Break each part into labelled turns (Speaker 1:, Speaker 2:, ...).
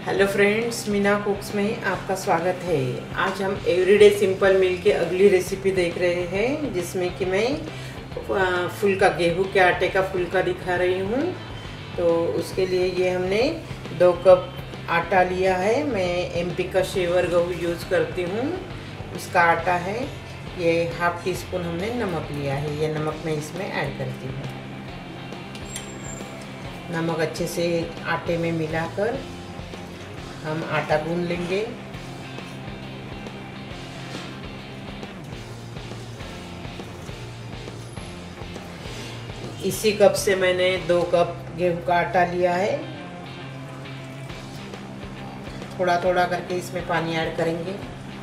Speaker 1: Hello friends, Meena कुक्स में आपका स्वागत है। आज हम एवरीडे सिंपल मील की अगली रेसिपी देख रहे हैं, जिसमें कि मैं फुल्का गेहूं के आटे का फुल्का दिखा रही हूं। तो उसके लिए ये हमने 2 कप आटा लिया है। मैं एमपी का शेवर गेहूं यूज़ करती हूं, उसका आटा है। ये ½ टी स्पून हमने नमक लिया है। ये नमक मैं इसमें ऐड करती हूँ। नमक अच्छे से आटे में मिलाकर हम आटा गूंद लेंगे। इसी कप से मैंने 2 कप गेहूं का आटा लिया है। थोड़ा थोड़ा करके इसमें पानी ऐड करेंगे।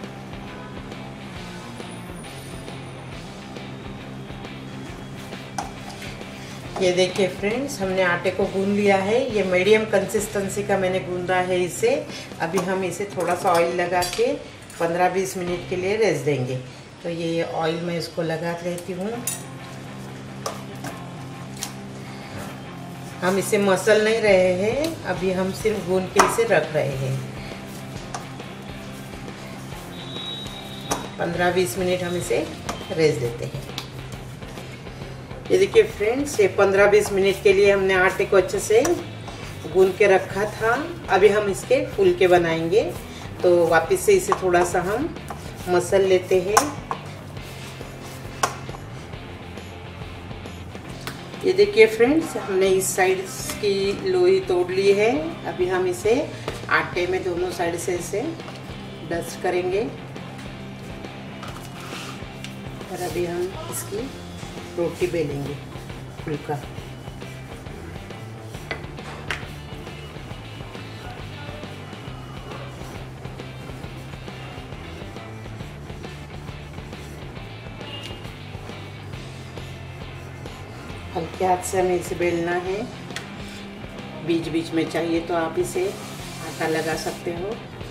Speaker 1: ये देखिए फ्रेंड्स, हमने आटे को गूंद लिया है। ये मीडियम कंसिस्टेंसी का मैंने गूंदा है इसे। अभी हम इसे थोड़ा सा ऑयल लगा के 15-20 मिनट के लिए रेस्ट देंगे। तो ये ऑयल में इसको लगा लेती हूँ। हम इसे मसल नहीं रहे हैं, अभी हम सिर्फ गूंद के इसे रख रहे हैं। 15-20 मिनट हम इसे रेस्ट देते हैं। ये देखिए फ्रेंड्स, ये 15-20 मिनट के लिए हमने आटे को अच्छे से गूंद के रखा था। अभी हम इसके फुलके बनाएंगे। तो वापस से इसे थोड़ा सा हम मसल लेते हैं। ये देखिए फ्रेंड्स, हमने इस साइड की लोई तोड़ ली है। अभी हम इसे आटे में दोनों साइड से इसे डस्ट करेंगे। और अभी हम इसकी रोटी बेलेंगे फुल्का। हल्के हाथ से हमें इसे बेलना है। बीच बीच में चाहिए तो आप इसे आटा लगा सकते हो।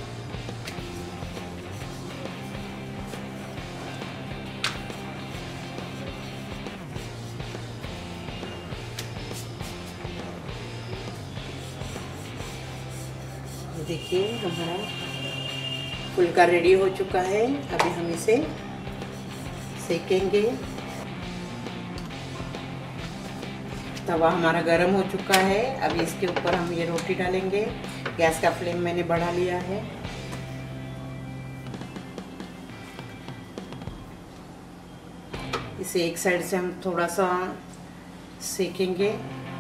Speaker 1: देखिए हमारा फुल्का रेडी हो चुका है। अभी हम इसे सेकेंगे। तवा हमारा गर्म हो चुका है। अभी इसके ऊपर हम ये रोटी डालेंगे। गैस का फ्लेम मैंने बढ़ा लिया है। इसे एक साइड से हम थोड़ा सा सेकेंगे।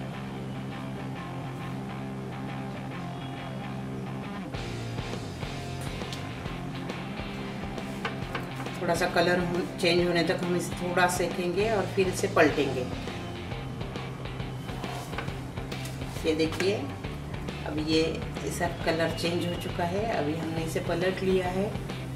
Speaker 1: थोड़ा सा कलर चेंज होने तक हम इसे थोड़ा सेकेंगे और फिर इसे पलटेंगे। ये देखिए, अब ये इसका कलर चेंज हो चुका है। अभी हमने इसे पलट लिया है।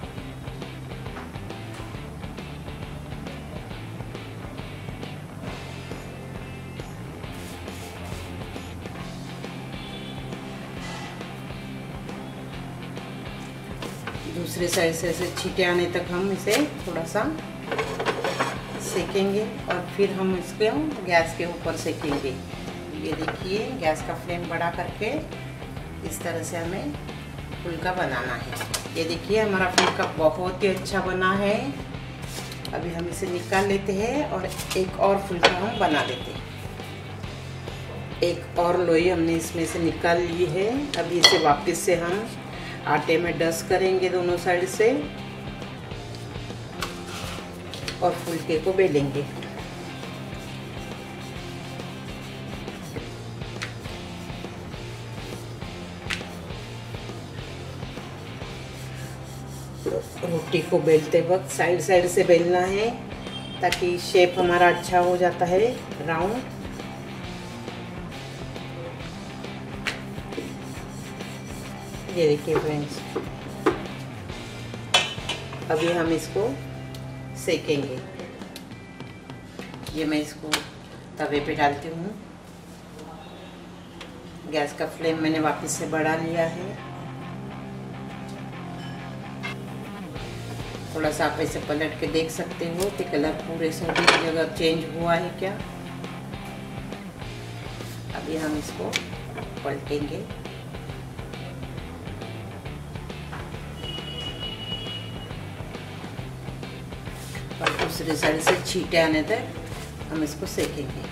Speaker 1: दूसरे साइड से ऐसे छींटे आने तक हम इसे थोड़ा सा सेकेंगे और फिर हम इसको गैस के ऊपर सेकेंगे। ये देखिए, गैस का फ्लेम बढ़ा करके इस तरह से हमें फुल्का बनाना है। ये देखिए, हमारा फुल्का बहुत ही अच्छा बना है। अभी हम इसे निकाल लेते हैं और एक और फुल्का हम बना लेते हैं। एक और लोई हमने इसमें से निकाल ली है। अभी इसे वापस से हम आटे में डस्ट करेंगे दोनों साइड से और फुल्के को बेलेंगे। रोटी को बेलते वक्त साइड साइड से बेलना है, ताकि शेप हमारा अच्छा हो जाता है, राउंड। ये देखिए फ्रेंड्स, अभी हम इसको सेकेंगे। ये मैं इसको तवे पे डालती हूँ। गैस का फ्लेम मैंने वापस से बढ़ा लिया है। थोड़ा सा आप ऐसे पलट के देख सकते हो कि कलर पूरे सभी जगह चेंज हुआ है क्या। अभी हम इसको पलटेंगे। और दूसरी साइड से छींटे आने तक हम इसको सेकेंगे।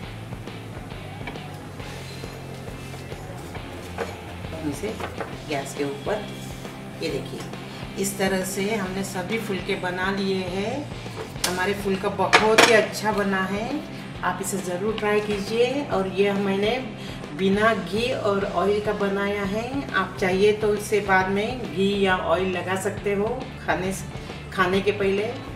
Speaker 1: हम इसे गैस के ऊपर, ये देखिए इस तरह से हमने सभी फुलके बना लिए हैं। हमारे फुलका बहुत ही अच्छा बना है, आप इसे ज़रूर ट्राई कीजिए। और ये मैंने बिना घी और ऑयल का बनाया है। आप चाहिए तो इससे बाद में घी या ऑयल लगा सकते हो खाने के पहले।